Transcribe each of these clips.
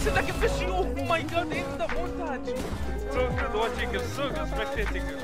listen like a fishing. Oh my god, in the montage. So good watching it, so good spectating it.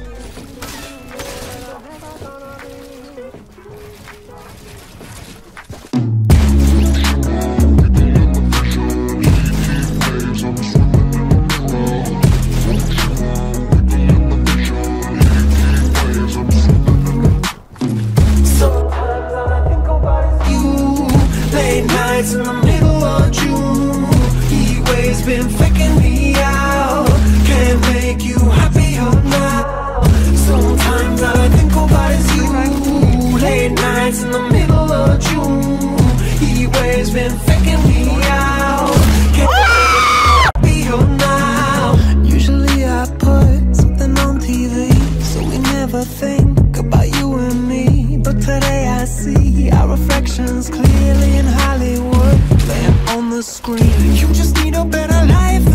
In the middle of June, heat waves been faking me out. Can't make you happier now. Sometimes all I think about is you. Late nights in the middle of June, heat waves been faking me out. Can't make you happier now. Usually I put something on TV, so we never think about you and me. But today I see our reflections clearly in Hollywood, playing on the screen. You just need a better life